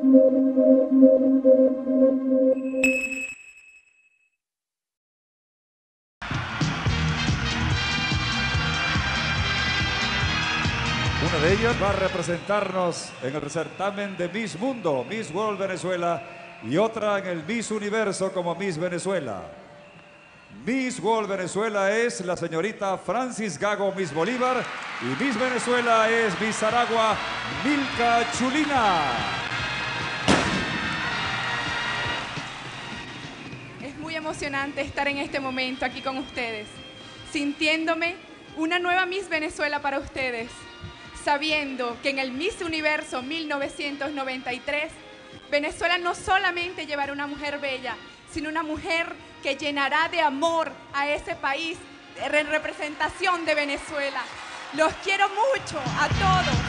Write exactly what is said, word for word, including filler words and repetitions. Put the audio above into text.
Una de ellas va a representarnos en el certamen de Miss Mundo, Miss World Venezuela, y otra en el Miss Universo como Miss Venezuela. Miss World Venezuela es la señorita Francis Gago, Miss Bolívar, y Miss Venezuela es Miss Aragua, Milka Chulina. Es muy emocionante estar en este momento aquí con ustedes, sintiéndome una nueva Miss Venezuela para ustedes, sabiendo que en el Miss Universo mil novecientos noventa y tres, Venezuela no solamente llevará una mujer bella, sino una mujer que llenará de amor a ese país en representación de Venezuela. Los quiero mucho a todos.